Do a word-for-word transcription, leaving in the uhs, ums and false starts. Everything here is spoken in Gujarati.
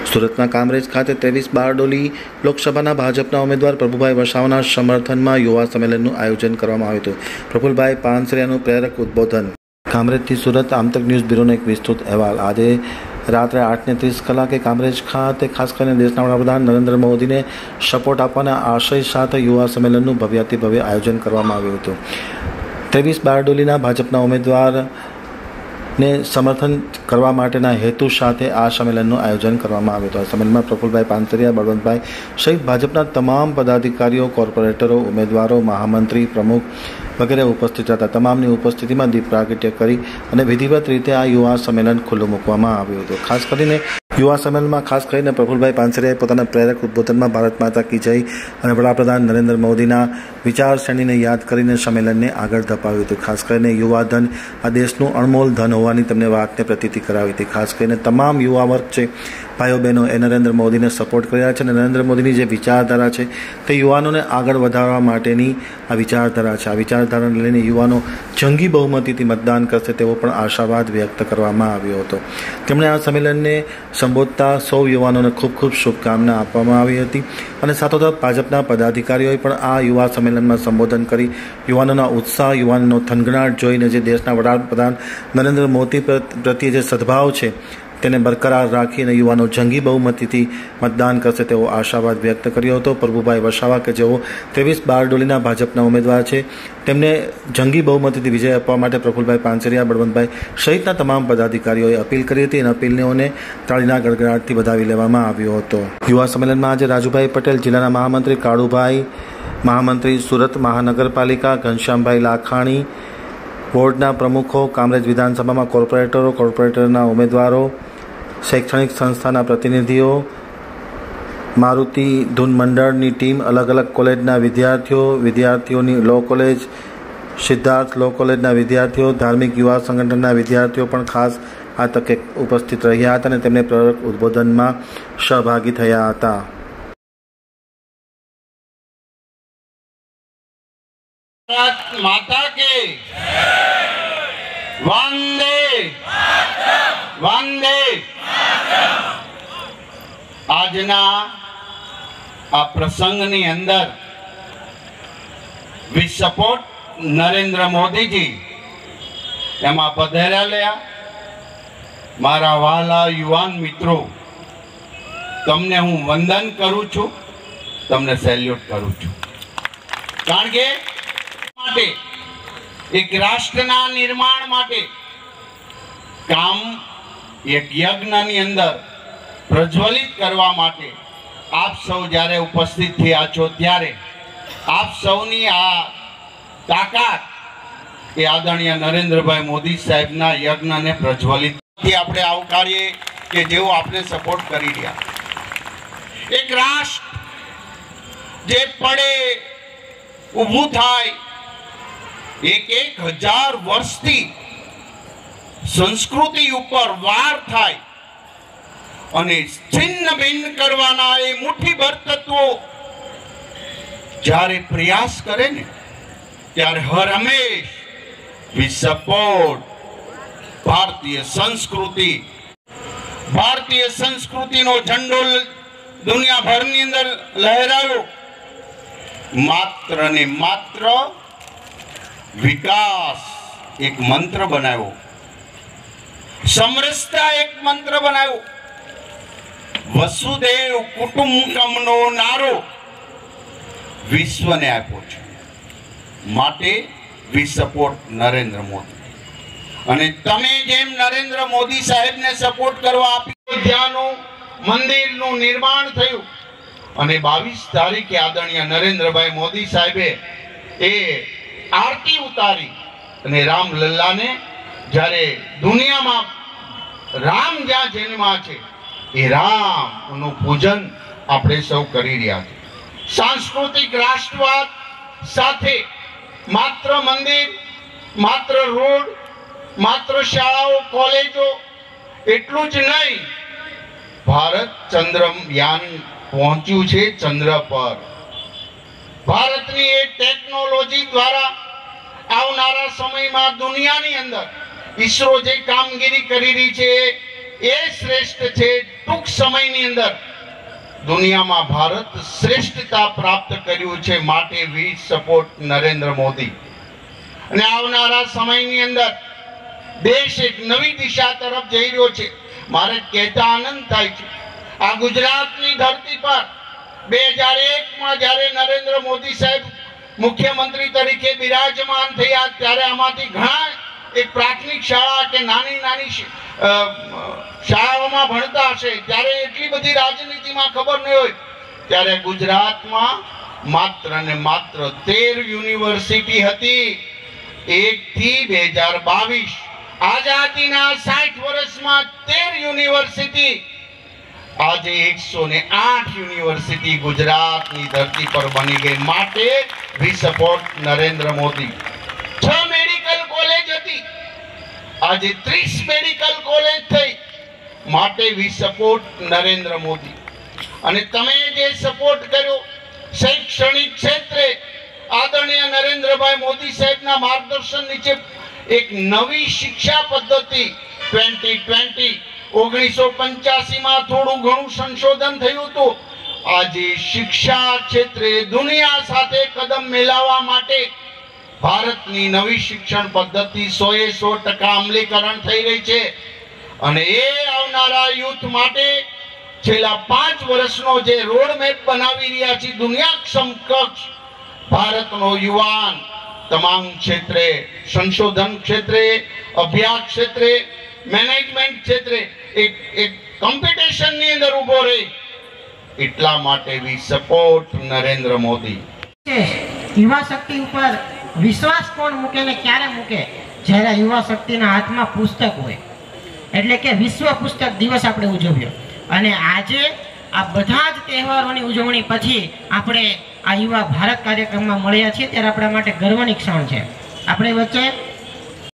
સુરતના કામરેજ ખાતે ત્રેવીસ બારડોલી લોકસભાના ભાજપના ઉમેદવાર પ્રભુભાઈ વસાવાના સમર્થનમાં યુવા સંમેલનનું આયોજન કરવામાં આવ્યું હતું. પ્રફુલભાઈ પાનસરિયાનું પ્રેરક ઉદ્બોધન. કામરેજથી સુરત આમતક ન્યૂઝ બ્યુરોનો એક વિસ્તૃત અહેવાલ. આજે રાત્રે આઠ ને ત્રીસ કલાકે કામરેજ ખાતે ખાસ કરીને દેશના વડાપ્રધાન નરેન્દ્ર મોદીને સપોર્ટ આપવાના આશય સાથે યુવા સંમેલનનું ભવ્યાતિ ભવ્ય આયોજન કરવામાં આવ્યું હતું. ત્રેવીસ બારડોલીના ભાજપના ઉમેદવાર ને સમર્થન કરવા માટેના હેતુ સાથે આ સંમેલનનું આયોજન કરવામાં આવ્યું હતું. આ સંમેલનમાં પ્રફુલભાઈ પાનસરિયા, બળવંતભાઈ સહિત ભાજપના તમામ પદાધિકારીઓ, કોર્પોરેટરો, ઉમેદવારો, મહામંત્રી, પ્રમુખ વગેરે ઉપસ્થિત હતા. તમામની ઉપસ્થિતિમાં દીપ પ્રાગટ્ય કરી અને વિધિવત રીતે આ યુવા સંમેલન ખુલ્લું મૂકવામાં આવ્યું હતું. ખાસ કરીને યુવા સંમેલનમાં ખાસ કરીને પ્રફુલભાઈ પાનસરિયાએ પોતાના પ્રેરક ઉદ્બોધનમાં ભારત માતા કી જય અને વડાપ્રધાન નરેન્દ્ર મોદીના વિચારશ્રેણીને યાદ કરીને સંમેલનને આગળ ધપાવ્યું હતું. ખાસ કરીને યુવા ધન આ દેશનું અણમોલ ધન હોવાની તેમને વાતને પ્રતીતિ કરાવી હતી. ખાસ કરીને તમામ યુવા વર્ગ છે, ભાઈઓ બહેનો એ નરેન્દ્ર મોદીને સપોર્ટ કરી રહ્યા છે અને નરેન્દ્ર મોદીની જે વિચારધારા છે તે યુવાનોને આગળ વધારવા માટેની આ વિચારધારા છે. આ વિચારધારાને લઈને યુવાનો જંગી બહુમતીથી મતદાન કરશે તેવો પણ આશાવાદ વ્યક્ત કરવામાં આવ્યો હતો. તેમણે આ સંમેલનને સંબોધતા સૌ યુવાનોને ખૂબ ખૂબ શુભકામના આપવામાં આવી હતી અને સાથોસાથ ભાજપના પદાધિકારીઓએ પણ આ યુવા સંમેલનમાં સંબોધન કરી યુવાનોના ઉત્સાહ, યુવાનોનો થનગનાટ જોઈને જે દેશના વડાપ્રધાન નરેન્દ્ર મોદી પ્રત્યે જે સદભાવ છે તેને બરકરાર રાખીને યુવાનો જંગી બહુમતીથી મતદાન કરશે તેવો આશાવાદ વ્યક્ત કર્યો હતો. પ્રભુભાઈ વસાવા કે જેઓ ત્રેવીસ બારડોલીના ભાજપના ઉમેદવાર છે તેમને જંગી બહુમતીથી વિજય આપવા માટે પ્રફુલભાઈ પાનસરિયા, બળવંતભાઈ સહિતના તમામ પદાધિકારીઓએ અપીલ કરી હતી અને અપીલને તાળીના ગડગડાટથી વધાવી લેવામાં આવ્યો હતો. યુવા સંમેલનમાં આજે રાજુભાઈ પટેલ, જિલ્લાના મહામંત્રી કાળુભાઈ, મહામંત્રી સુરત મહાનગરપાલિકા ઘનશ્યામભાઈ લાખાણી, બોર્ડના પ્રમુખો, કામરેજ વિધાનસભામાં કોર્પોરેટરો, કોર્પોરેટરના ઉમેદવારો, શૈક્ષણિક સંસ્થાના પ્રતિનિધિઓ, મારુતિ ધૂન મંડળની ટીમ, અલગ અલગ કોલેજના વિદ્યાર્થીઓ, વિદ્યાર્થીઓની લો કોલેજ, સિદ્ધાર્થ લો કોલેજના વિદ્યાર્થીઓ, ધાર્મિક યુવા સંગઠનના વિદ્યાર્થીઓ પણ ખાસ આ તકે ઉપસ્થિત રહ્યા હતા અને તેમને પ્રેરક ઉદ્બોધનમાં સહભાગી થયા હતા. भारत माता के वंदे वंदे આજના આ પ્રસંગની અંદર વી સપોર્ટ નરેન્દ્ર મોદીજી એમાં પધારેલા મારા વાલા યુવાન મિત્રો, તમને હું વંદન કરું છું, તમને સેલ્યુટ કરું છું. કારણ કે એક રાષ્ટ્રના નિર્માણ માટે કામ એક યજ્ઞની અંદર પ્રજ્વલિત કરવા માટે આપ સૌ જ્યારે ઉપસ્થિત થયા છો ત્યારે આપ સૌની આ તાકાત એ આદરણીય નરેન્દ્રભાઈ મોદી સાહેબના યજ્ઞને પ્રજ્વલિત આપણે આવકારીએ કે જેઓ આપણે સપોર્ટ કરી રહ્યા. એક રાષ્ટ્ર જે પડે ઊભું થાય, એક એક હજાર વર્ષથી સંસ્કૃતિ ઉપર વાર થાય અને છિન્ન ભિન્ન કરવાના એ મુઠ્ઠીભર તત્વો જ્યારે પ્રયાસ કરે ને ત્યારે હર હંમેશ વી સપોર્ટ ભારતીય સંસ્કૃતિ. ભારતીય સંસ્કૃતિનો ઝંડો દુનિયાભરની અંદર લહેરાયો. માત્ર ને માત્ર વિકાસ એક મંત્ર બનાવ્યો, સમરસતા એક મંત્ર બનાવ્યો, વસુદેવ કુટુંબકમનો નારો વિશ્વને આપ્યો છે. માટે વી સપોર્ટ નરેન્દ્ર મોદી. અને તમે જેમ નરેન્દ્ર મોદી સાહેબને સપોર્ટ કરવા આપ્યો, ત્યાંનું મંદિરનું નિર્માણ થયું અને બાવીસ તારીખે આદરણીય નરેન્દ્રભાઈ મોદી સાહેબે એ આરતી ઉતારી અને રામલલ્લાને જ્યારે દુનિયામાં રામ જ્યાં જન્મ્યા છે એ રામનું પૂજન આપણે સૌ કરી રહ્યા છીએ. સાંસ્કૃતિક રાષ્ટ્રવાદ સાથે માત્ર મંદિર, માત્ર રોડ, માત્ર શાળાઓ, કોલેજો એટલું જ નહીં, ભારત ચંદ્રયાન પહોંચ્યું છે ચંદ્ર પર. ભારતની એ ટેકનોલોજી દ્વારા આવનારા સમયમાં દુનિયાની અંદર ઈસરો જે કામગીરી કરી રહી છે એ શ્રેષ્ઠ છે. ટૂંક સમયની અંદર દુનિયામાં ભારત શ્રેષ્ઠતા પ્રાપ્ત કર્યું છે, માટે વી સપોર્ટ નરેન્દ્ર મોદી. અને આવનારા સમયની અંદર દેશ એક નવી દિશા તરફ જઈ રહ્યો છે. મારે કહેતા આનંદ થાય છે, આ ગુજરાતની ધરતી પર બે હજાર એક માં જ્યારે નરેન્દ્ર મોદી સાહેબ મુખ્યમંત્રી તરીકે બિરાજમાન થયા ત્યારે આમાંથી ઘણા એક પ્રાથમિક શાળા કે નાની નાની શાળાઓમાં ભણતા હશે, ત્યારે એટલી બધી રાજનીતિમાં ખબર નહીં હોય. ત્યારે ગુજરાતમાં માત્ર ને માત્ર તેર યુનિવર્સિટી હતી. એક થી બે હજાર બાવીસ આઝાદીના સાઠ વર્ષમાં તેર યુનિવર્સિટી, આજે એકસો ને આઠ યુનિવર્સિટી ગુજરાતની ધરતી પર બની ગઈ, માટે વી સપોર્ટ નરેન્દ્ર મોદી. છ મેડિકલ કોલેજ હતી, આજે ત્રીસ મેડિકલ કોલેજ થઈ, માટે વી સપોર્ટ નરેન્દ્ર મોદી. અને તમે જે સપોર્ટ કર્યો શૈક્ષણિક ક્ષેત્રે આદરણીય નરેન્દ્રભાઈ મોદી સાહેબના માર્ગદર્શન નીચે એક નવી શિક્ષા પદ્ધતિ ટ્વેન્ટી ટ્વેન્ટી ઓગણીસો પંચ્યાસી માં થોડું ઘણું સંશોધન થયું હતું. આજે શિક્ષા ક્ષેત્રે દુનિયા સાથે કદમ મિલાવવા માટે ભારતની નવી શિક્ષણ પદ્ધતિ સો એ સો ટકા અમલીકરણ થઈ રહી છે. અને એ આવનારા યુથ માટે છેલ્લા પાંચ વર્ષનો જે રોડ મેપ બનાવી રહ્યા છે, દુનિયા સમકક્ષ ભારતનો યુવાન તમામ ક્ષેત્રે, સંશોધન ક્ષેત્રે, અભ્યાસ ક્ષેત્રે, મેનેજમેન્ટ ક્ષેત્રે એક એક કોમ્પિટિશનની અંદર ઊભો રહે, એટલા માટે વી સપોર્ટ નરેન્દ્ર મોદી. યુવા શક્તિ ઉપર વિશ્વાસ કોણ મૂકે ને ક્યારે મૂકે? જ્યારે યુવા શક્તિના હાથમાં પુસ્તક હોય. એટલે કે વિશ્વ પુસ્તક દિવસ આપણે ઉજવ્યો, અને આજે આ બધા જ તહેવારોની ઉજવણી પછી આપણે આ યુવા ભારત કાર્યક્રમમાં મળ્યા છીએ, ત્યારે આપણા માટે ગર્વની ક્ષણ છે. આપણે વચ્ચે